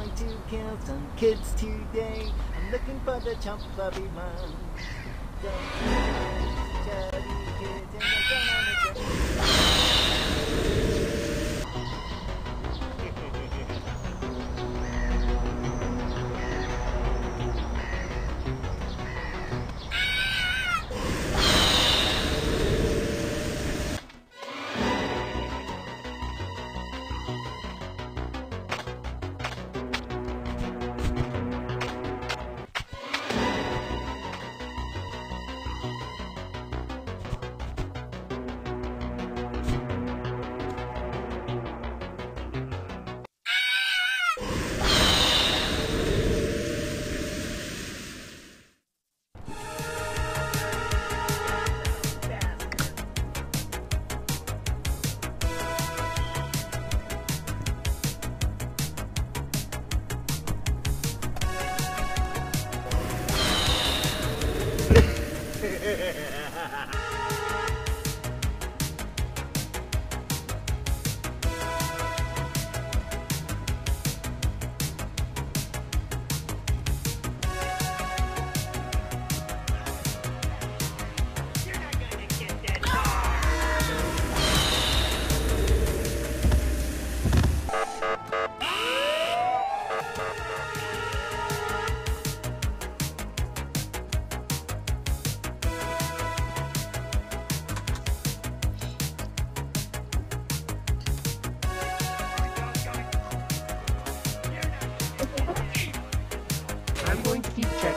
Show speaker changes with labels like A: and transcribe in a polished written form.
A: going to kill some kids today. I'm looking for the chump clubby one. Don't chubby kids and they're going on a
B: I'm going to keep checking.